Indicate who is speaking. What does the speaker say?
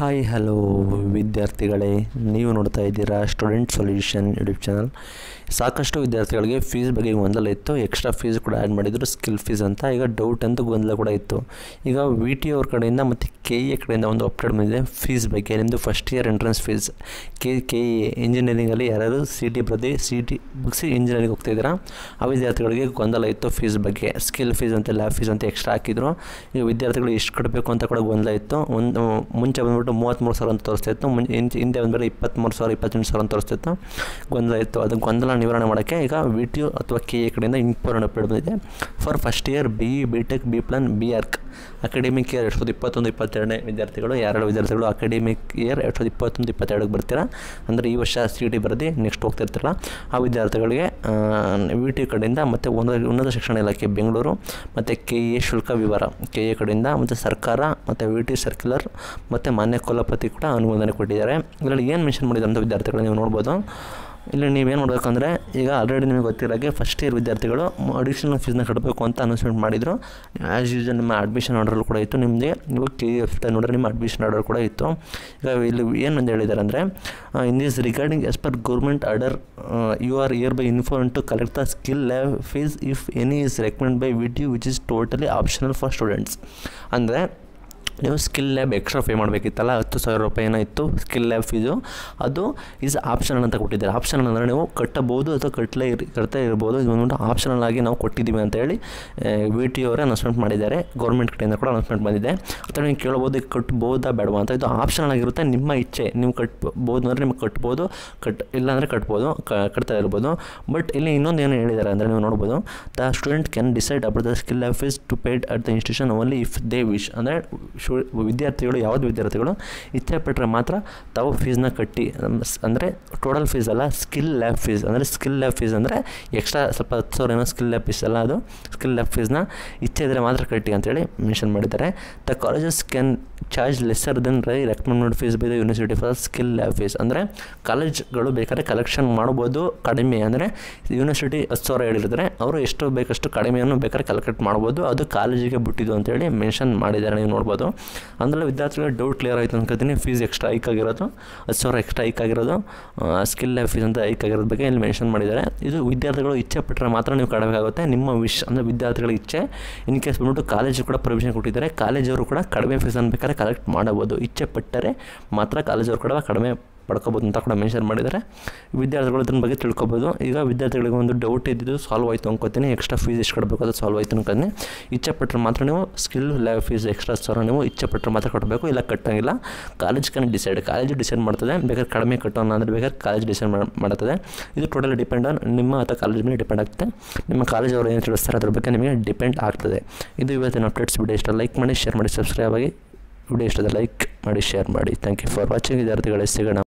Speaker 1: Hi hello ವಿದ್ಯಾರ್ಥಿಗಳೇ, ನೀವು ನೋಡ್ತಾ ಇದ್ದೀರಾ ಸ್ಟೂಡೆಂಟ್ ಸೊಲ್ಯೂಷನ್ ಯೂಟ್ಯೂಬ್ ಚಾನಲ್. ಸಾಕಷ್ಟು ವಿದ್ಯಾರ್ಥಿಗಳಿಗೆ ಫೀಸ್ ಬಗ್ಗೆ ಗೊಂದಲ ಇತ್ತು. ಎಕ್ಸ್ಟ್ರಾ ಫೀಸ್ ಕೂಡ ಆ್ಯಡ್ ಮಾಡಿದ್ರು, ಸ್ಕಿಲ್ ಫೀಸ್ ಅಂತ. ಈಗ ಡೌಟ್ ಅಂತೂ ಗೊಂದಲ ಕೂಡ ಇತ್ತು. ಈಗ VTU ಅವ್ರ ಕಡೆಯಿಂದ ಮತ್ತು KEA ಕಡೆಯಿಂದ ಒಂದು ಅಪ್ಡೇಟ್ ಬಂದಿದೆ ಫೀಸ್ ಬಗ್ಗೆ. ನಿಮ್ಮದು first year entrance fees KEA ಇಂಜಿನಿಯರಿಂಗಲ್ಲಿ ಯಾರು CT ಪ್ರತಿ CT ಮುಗಿಸಿ ಇಂಜಿನಿಯರಿಂಗ್ ಹೋಗ್ತಾಯಿದ್ದೀರಾ ಆ ವಿದ್ಯಾರ್ಥಿಗಳಿಗೆ ಗೊಂದಲ ಇತ್ತು ಫೀಸ್ ಬಗ್ಗೆ. ಸ್ಕಿಲ್ ಫೀಸ್ ಅಂತ ಲ್ಯಾಬ್ ಫೀಸ್ ಅಂತ ಎಕ್ಸ್ಟ್ರಾ ಹಾಕಿದ್ರು. ಈಗ ವಿದ್ಯಾರ್ಥಿಗಳು ಎಷ್ಟು ಕಟ್ಟಬೇಕು ಅಂತ ಕೂಡ ಗೊಂದಲ ಇತ್ತು. ಮುಂಚೆ ಬಂದ್ಬಿಟ್ಟು 33,000 ಅಂತ ತೋರಿಸ್ತಾ ಇತ್ತು, ಹಿಂದೆ ಬಂದ್ಬಿಟ್ಟು 23,000 28,000 ಅಂತ ತೋರಿಸ್ತಾ ಇತ್ತು. ಗೊಂದಲ ಇತ್ತು. ಅದು ಗೊಂದಲ ನಿವಾರಣೆ ಮಾಡೋಕ್ಕೆ ಈಗ VTU ಅಥವಾ KEA ಕಡೆಯಿಂದ ಇಂಪಾರ್ಟೆಂಟ್ ಅಪ್ಡೇಟ್ ಬಂದಿದೆ. For first year BE BTech B-Plan B-Arc academic year 2021-22 ವಿದ್ಯಾರ್ಥಿಗಳು, ಯಾರೆಲ್ಲ ವಿದ್ಯಾರ್ಥಿಗಳು ಅಕಾಡೆಮಿಕ್ ಇಯರ್ 2021-22ಕ್ಕೆ ಬರ್ತೀರಾ, ಅಂದರೆ ಈ ವರ್ಷ CT ಬರೆದು ನೆಕ್ಸ್ಟ್ ಹೋಗ್ತಿರ್ತೀರಲ್ಲ ಆ ವಿದ್ಯಾರ್ಥಿಗಳಿಗೆ VTU ಕಡೆಯಿಂದ ಮತ್ತು ಉನ್ನತ ಶಿಕ್ಷಣ ಇಲಾಖೆ ಬೆಂಗಳೂರು ಮತ್ತು KEA ಶುಲ್ಕ ವಿವರ KEA ಕಡೆಯಿಂದ ಮತ್ತು ಸರ್ಕಾರ ಮತ್ತು VTU ಸರ್ಕ್ಯುಲರ್ ಮತ್ತು ಮಾನ್ಯ ಕುಲಪತಿ ಕೂಡ ಅನುಮೋದನೆ ಕೊಟ್ಟಿದ್ದಾರೆ. ಇದರಲ್ಲಿ ಏನು ಮೆನ್ಷನ್ ಮಾಡಿದ್ದಾರೆ ಅಂತ ವಿದ್ಯಾರ್ಥಿಗಳು ನೀವು ನೋಡ್ಬೋದು. ಇಲ್ಲಿ ನೀವೇನು ಮಾಡಬೇಕಂದ್ರೆ, ಈಗ ಆಲ್ರೆಡಿ ನಿಮಗೆ ಗೊತ್ತಿರೋಗೆ ಫಸ್ಟ್ ಇಯರ್ ವಿದ್ಯಾರ್ಥಿಗಳು ಅಡಿಷನಲ್ ಫೀಸ್ನ ಕಟ್ಟಬೇಕು ಅಂತ ಅನೌನ್ಸ್ಮೆಂಟ್ ಮಾಡಿದರು. ಆ್ಯಸ್ ಯೂಶುವಲ್ ನಿಮ್ಮ ಅಡ್ಮಿಷನ್ ಆರ್ಡರ್ ಕೂಡ ಇತ್ತು. ನಿಮಗೆ ನೀವು KEA ನೋಡಿದ್ರೆ ನಿಮ್ಮ ಅಡ್ಮಿಷನ್ ಆರ್ಡರ್ ಕೂಡ ಇತ್ತು. ಈಗ ಇಲ್ಲಿ ಏನಂತ ಹೇಳಿದ್ದಾರೆ ಅಂದರೆ, in this regarding as per government order you are hereby informed to collect the skill lab fees if any is recommended by VTU which is totally optional for students. ಅಂದರೆ ನೀವು skill lab extra pay ಮಾಡಬೇಕಿತ್ತಲ್ಲ, 10,000 ರೂಪಾಯಿ ಏನೋ ಇತ್ತು skill lab fees, ಅದು is optional ಅಂತ ಕೊಟ್ಟಿದ್ದಾರೆ. Optional ಅಂದರೆ ನೀವು ಕಟ್ಟಬಹುದು ಅಥವಾ ಕಟ್ತಾ ಇರ್ಬೋದು. ಇದು ಒಂದು ಆಪ್ಷನಲ್ ಆಗಿ ನಾವು ಕೊಟ್ಟಿದ್ದೀವಿ ಅಂತೇಳಿ VTU ಅವರೇ ಅನೌನ್ಸ್ಮೆಂಟ್ ಮಾಡಿದ್ದಾರೆ. ಗೌರ್ಮೆಂಟ್ ಕಡೆಯಿಂದ ಕೂಡ ಅನೌನ್ಸ್ಮೆಂಟ್ ಬಂದಿದೆ. ಅಥವಾ ನೀವು ಕೇಳ್ಬೋದು ಕಟ್ಬೋದಾ ಬೇಡವಾ ಅಂತ. ಇದು ಆಪ್ಷನಲ್ ಆಗಿರುತ್ತೆ, ನಿಮ್ಮ ಇಚ್ಛೆ. ನೀವು ಕಟ್ಬೋದು ಅಂದರೆ ನಿಮ್ಗೆ ಕಟ್ಬೋದು, ಇಲ್ಲಾಂದರೆ ಕಟ್ತಾ ಇರ್ಬೋದು. ಬಟ್ ಇಲ್ಲಿ ಇನ್ನೊಂದು ಏನು ಹೇಳಿದ್ದಾರೆ ಅಂದರೆ, ನೀವು ನೋಡ್ಬೋದು, the student can decide about the skill lab fees to paid at the institution only if they wish. ಅಂದರೆ ವಿದ್ಯಾರ್ಥಿಗಳು ಯಾವುದೇ ವಿದ್ಯಾರ್ಥಿಗಳು ಇಚ್ಛೆ ಪಟ್ಟರೆ ಮಾತ್ರ ತಾವು ಫೀಸ್ನ ಕಟ್ಟಿ, ಅಂದರೆ ಟೋಟಲ್ ಫೀಸ್ ಅಲ್ಲ, ಸ್ಕಿಲ್ ಲ್ಯಾಬ್ ಫೀಸ್. ಅಂದರೆ ಸ್ಕಿಲ್ ಲ್ಯಾಬ್ ಫೀಸ್ ಅಂದರೆ ಎಕ್ಸ್ಟ್ರಾ ಸ್ವಲ್ಪ 10,000 ಏನೋ ಸ್ಕಿಲ್ ಲ್ಯಾಬ್ ಫೀಸ್ ಅಲ್ಲ, ಅದು ಸ್ಕಿಲ್ ಲ್ಯಾಬ್ ಫೀಸ್ನ ಇಚ್ಛೆ ಇದ್ದರೆ ಮಾತ್ರ ಕಟ್ಟಿ ಅಂತೇಳಿ ಮೆನ್ಷನ್ ಮಾಡಿದ್ದಾರೆ. The colleges can charge lesser than recommended fees by the university for skill lab fees. ಅಂದರೆ ಕಾಲೇಜ್ಗಳು ಬೇಕಾದ್ರೆ ಕಲೆಕ್ಷನ್ ಮಾಡ್ಬೋದು ಕಡಿಮೆ. ಅಂದರೆ ಯೂನಿವರ್ಸಿಟಿ 10,000 ಹೇಳಿದ್ರೆ ಅವರು ಎಷ್ಟು ಬೇಕಷ್ಟು ಕಡಿಮೆಯನ್ನು ಬೇಕಾದ್ರೆ ಕಲೆಕ್ಟ್ ಮಾಡ್ಬೋದು, ಅದು ಕಾಲೇಜಿಗೆ ಬಿಟ್ಟಿದ್ದು ಅಂತೇಳಿ ಮೆನ್ಷನ್ ಮಾಡಿದ್ದಾರೆ. ನೀವು ನೋಡ್ಬೋದು. ಅಂದರೆ ವಿದ್ಯಾರ್ಥಿಗಳಿಗೆ ಡೌಟ್ ಕ್ಲಿಯರ್ ಆಯಿತು ಅನ್ಕೋತೀನಿ. ಫೀಸ್ ಎಕ್ಸ್ಟ್ರಾ ಹೈಕ್ ಆಗಿರೋದು 10,000 ಎಕ್ಸ್ಟ್ರಾ ಹೈಕ್ ಆಗಿರೋದು, ಸ್ಕಿಲ್ ಲ್ಯಾಬ್ ಫೀಸ್ ಅಂತ ಹೈಕ್ ಆಗಿರೋದ್ರ ಬಗ್ಗೆ ಇಲ್ಲಿ ಮೆನ್ಷನ್ ಮಾಡಿದ್ದಾರೆ. ಇದು ವಿದ್ಯಾರ್ಥಿಗಳು ಇಚ್ಛೆ ಪಟ್ಟರೆ ಮಾತ್ರ ನೀವು ಕಟ್ಟಬೇಕಾಗುತ್ತೆ. ನಿಮ್ಮ ಅಂದರೆ ವಿದ್ಯಾರ್ಥಿಗಳ ಇಚ್ಛೆ. ಇನ್ ಕೇಸ್ ಬಂದ್ಬಿಟ್ಟು ಕಾಲೇಜು ಕೂಡ ಪರ್ಮಿಷನ್ ಕೊಟ್ಟಿದ್ದಾರೆ. ಕಾಲೇಜವರು ಕೂಡ ಕಡಿಮೆ ಫೀಸನ್ನು ಬೇಕಾದ್ರೆ ಕಲೆಕ್ಟ್ ಮಾಡಬಹುದು. ಇಚ್ಛೆ ಪಟ್ಟರೆ ಮಾತ್ರ ಕಾಲೇಜವರು ಕೂಡ ಕಡಿಮೆ ಪಡ್ಕೋಬೋದು ಅಂತ ಕೂಡ ಮೆನ್ಷನ್ ಮಾಡಿದ್ದಾರೆ. ವಿದ್ಯಾರ್ಥಿಗಳು ಇದ್ರ ಬಗ್ಗೆ ತಿಳ್ಕೊಬೋದು. ಈಗ ವಿದ್ಯಾರ್ಥಿಗಳಿಗೆ ಒಂದು ಡೌಟ್ ಇದ್ದಿದ್ದು ಸಾಲ್ವ್ ಆಯಿತು ಅನ್ಕೋತೀನಿ. ಎಕ್ಸ್ಟ್ರಾ ಫೀಸ್ ಎಷ್ಟು ಕಟ್ಟಬೇಕು ಅದು ಸಾಲ್ವ್ ಆಯಿತು ಅನ್ಕೋತೀನಿ. ಇಚ್ಛೆ ಪಟ್ಟರೆ ಮಾತ್ರ ನೀವು ಸ್ಕಿಲ್ ಲ್ಯಾಬ್ ಫೀಸ್ ಎಕ್ಸ್ಟ್ರಾ 10,000 ನೀವು ಇಚ್ಛೆ ಪಟ್ಟರೆ ಮಾತ್ರ ಕಟ್ಟಬೇಕು, ಇಲ್ಲ ಕಟ್ಟಂಗಿಲ್ಲ. ಕಾಲೇಜ್ ಕಾಲೇಜು ಡಿಸೈಡ್ ಮಾಡ್ತದೆ. ಬೇಕಾದ್ರೆ ಕಡಿಮೆ ಕಟ್ಟೋಣ ಅಂದರೆ ಬೇಕಾದ್ರೆ ಕಾಲೇಜ್ ಡಿಸೈಡ್ ಮಾಡ್ತದೆ. ಇದು ಟೋಟಲಿ ಡಿಪೆಂಡ್ ಆನ್ ನಿಮ್ಮ ಅಥವಾ ಕಾಲೇಜ್ ಮೇಲೆ ಡಿಪೆಂಡ್ ಆಗ್ತದೆ. ನಿಮ್ಮ ಕಾಲೇಜ್ ಅವರು ಏನು ತಿಳಿಸ್ತಾರೆ ಅದ್ರ ಬಗ್ಗೆ ನಿಮಗೆ ಡಿಪೆಂಡ್ ಆಗ್ತದೆ. ಇದು ಇವತ್ತಿನ ಅಪ್ಡೇಟ್ಸ್. ವಿಡಿಯೋ ಇಷ್ಟ ಲೈಕ್ ಮಾಡಿ, ಶೇರ್ ಮಾಡಿ, ಸಬ್ಸ್ಕ್ರೈಬ್ ಆಗಿ. ವಿಡಿಯೋ ಇಷ್ಟದ ಲೈಕ್ ಮಾಡಿ, ಶೇರ್ ಮಾಡಿ. ಥ್ಯಾಂಕ್ ಯು ಫಾರ್ ವಾಚಿಂಗ್ ವಿದ್ಯಾರ್ಥಿಗಳೇ. ಸಿಗೋಣ.